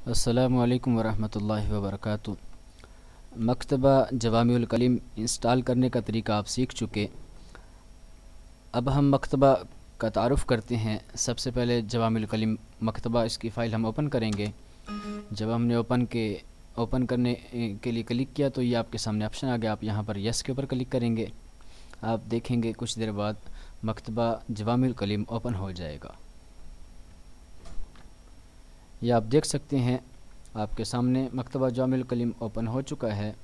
السلام علیکم ورحمۃ اللہ وبرکاتہ۔ مکتبہ جوامع الکلم انسٹال کرنے کا طریقہ آپ سیکھ چکے۔ اب ہم مکتبہ کا تعارف کرتے ہیں۔ سب سے پہلے جوامع الکلم مکتبہ، اس کی فائل ہم اوپن کریں گے۔ جب ہم نے اوپن کرنے کے لیے کلک کیا تو یہ آپ کے سامنے آپشن آ گیا۔ آپ یہاں پر یس کے اوپر کلک کریں گے۔ آپ دیکھیں گے کچھ دیر بعد مکتبہ جوامع الکلم اوپن ہو جائے گا۔ یہ آپ دیکھ سکتے ہیں آپ کے سامنے مکتبہ جوامع الکلم اوپن ہو چکا ہے۔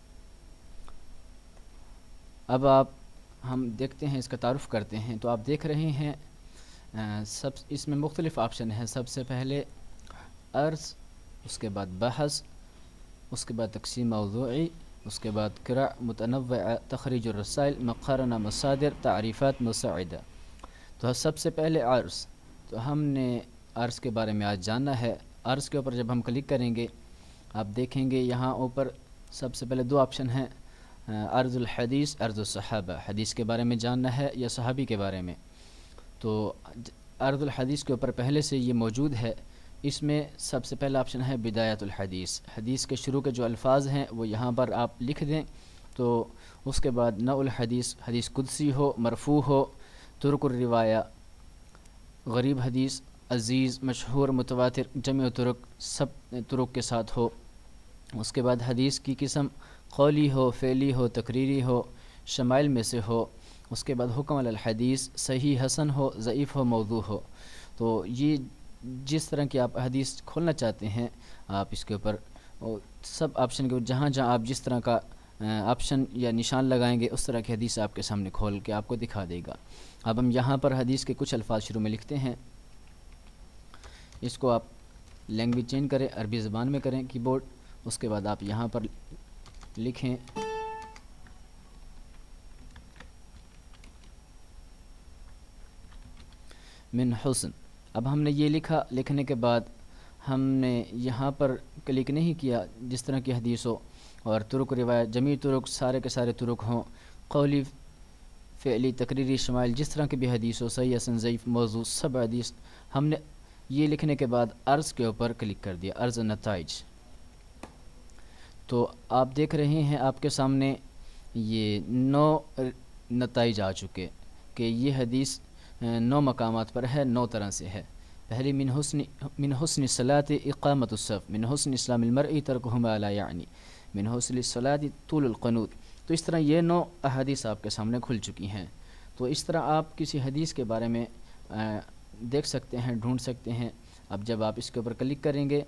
اب ہم دیکھتے ہیں، اس کا تعارف کرتے ہیں۔ تو آپ دیکھ رہے ہیں اس میں مختلف آپشن ہیں۔ سب سے پہلے عرض، اس کے بعد بحث، اس کے بعد تقسیم موضوعی، اس کے بعد قراء متنوع، تخریج الرسائل، مقارنہ مصادر، تعریفات مساعدہ۔ تو سب سے پہلے عرض، تو ہم نے عرض کے بارے میں آج جاننا ہے۔ عرض کے اوپر جب ہم کلک کریں گے، آپ دیکھیں گے یہاں اوپر سب سے پہلے دو آپشن ہیں، عرض الحدیث، عرض الصحابہ۔ حدیث کے بارے میں جاننا ہے یا صحابی کے بارے میں۔ تو عرض الحدیث کے اوپر پہلے سے یہ موجود ہے۔ اس میں سب سے پہلا آپشن ہے بدایت الحدیث۔ حدیث کے شروع کے جو الفاظ ہیں وہ یہاں پر آپ لکھ دیں۔ تو اس کے بعد نوع الحدیث، حدیث قدسی ہو، مرفوع ہو، طرق الروایہ، غریب حدیث، عزیز، مشہور، متواتر، جمع طرق، سب طرق کے ساتھ ہو۔ اس کے بعد حدیث کی قسم قولی ہو، فعلی ہو، تقریری ہو، شمائل میں سے ہو۔ اس کے بعد حکم علی الحدیث، صحیح، حسن ہو، ضعیف ہو، موضوع ہو۔ تو یہ جس طرح کی آپ حدیث کھولنا چاہتے ہیں، آپ اس کے اوپر سب آپشن کے اوپر جہاں آپ جس طرح کا آپشن یا نشان لگائیں گے، اس طرح کی حدیث آپ کے سامنے کھول کے آپ کو دکھا دے گا۔ اب ہم یہاں پر حدیث کے کچھ الفاظ شروع میں لکھتے ہیں۔ اس کو آپ لینگویج چینج کریں، عربی زبان میں کریں کی بورڈ۔ اس کے بعد آپ یہاں پر لکھیں من حسن۔ اب ہم نے یہ لکھا، لکھنے کے بعد ہم نے یہاں پر کلک نہیں کیا جس طرح کی حدیث ہو، اور طرق روایت، جمیع طرق، سارے کے سارے طرق ہوں، قولی، فعلی، تقریری، شمائل، جس طرح کی بھی حدیث ہو، صحیح، حسن، ضعیف، موضوع، سب حدیث ہم نے یہ لکھنے کے بعد عرض کے اوپر کلک کر دیا، عرض نتائج۔ تو آپ دیکھ رہے ہیں آپ کے سامنے یہ 9 نتائج آ چکے کہ یہ حدیث 9 مقامات پر ہے، 9 طرح سے ہے۔ پہلی من حسن الصلاۃ اقامت الصف، من حسن اسلام المرء ترکہ ما لا یعنی، من حسن الصلاۃ طول القنوت۔ تو اس طرح یہ 9 احادیث آپ کے سامنے کھل چکی ہیں۔ تو اس طرح آپ کسی حدیث کے بارے میں دیکھ سکتے ہیں، ڈھونڈ سکتے ہیں۔ اب جب آپ اس کے اوپر کلک کریں گے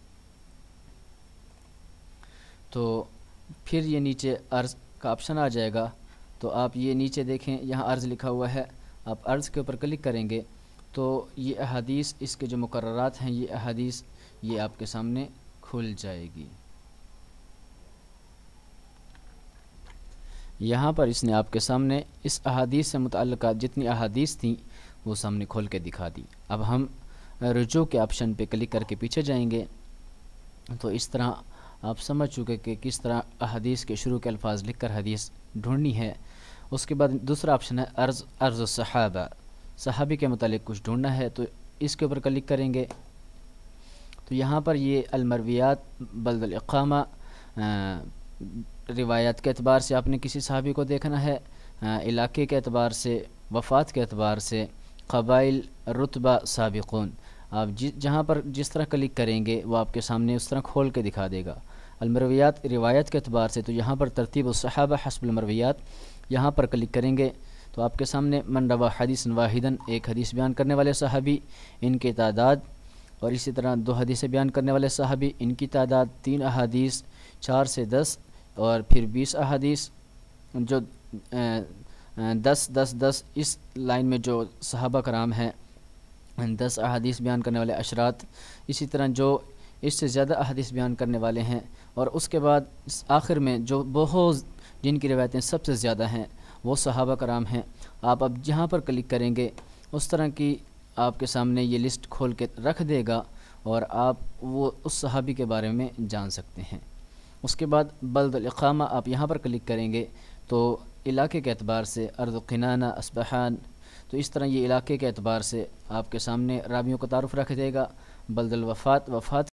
تو پھر یہ نیچے عرض کا آپشن آ جائے گا۔ تو آپ یہ نیچے دیکھیں، یہاں عرض لکھا ہوا ہے۔ آپ عرض کے اوپر کلک کریں گے تو یہ احادیث، اس کے جو مقررات ہیں، یہ احادیث یہ آپ کے سامنے کھل جائے گی۔ یہاں پر اس نے آپ کے سامنے اس احادیث سے متعلقہ جتنی احادیث تھیں وہ سامنے کھول کے دکھا دی۔ اب ہم رجوع کے آپشن پہ کلک کر کے پیچھے جائیں گے تو اس طرح آپ سمجھ چکے کہ کس طرح احادیث کے شروع کے الفاظ لکھ کر حدیث ڈھونڈنی ہے۔ اس کے بعد دوسرا آپشن ہے عرض الصحابہ، صحابی کے متعلق کچھ ڈھونڈنا ہے تو اس کے اوپر کلک کریں گے تو یہاں پر یہ المرویات بلد الاقامہ، روایات کے اعتبار سے آپ نے کسی صحابی کو دیکھنا ہے، علاقے کے اعتبار سے، وفات کے اعتبار سے، قبائل، رتبہ، سابقون۔ آپ جہاں پر جس طرح کلک کریں گے وہ آپ کے سامنے اس طرح کھول کے دکھا دے گا۔ المرویات روایت کے اعتبار سے، تو یہاں پر ترتیب الصحابہ حسب المرویات، یہاں پر کلک کریں گے تو آپ کے سامنے من روا حدیث واحدن، ایک حدیث بیان کرنے والے صحابی، ان کی تعداد، اور اسی طرح 2 حدیثیں بیان کرنے والے صحابی، ان کی تعداد، 3 احادیث، 4 سے 10، اور پھر 20 احادیث، جو 10 اس لائن میں جو صحابہ کرام ہیں، 10 احادیث بیان کرنے والے اشرات، اسی طرح جو اس سے زیادہ احادیث بیان کرنے والے ہیں، اور اس کے بعد آخر میں جو بہت جن کی روایتیں سب سے زیادہ ہیں وہ صحابہ کرام ہیں۔ آپ اب جہاں پر کلک کریں گے اس طرح کی آپ کے سامنے یہ لسٹ کھول کے رکھ دے گا اور آپ وہ اس صحابی کے بارے میں جان سکتے ہیں۔ اس کے بعد بلد الاقامہ، آپ یہاں پر کلک کریں گے تو علاقے کے اعتبار سے ارض کنانہ، اصبہان، تو اس طرح یہ علاقے کے اعتبار سے آپ کے سامنے راویوں کا تعارف رکھ دے گا۔ بلد الوفات، وفات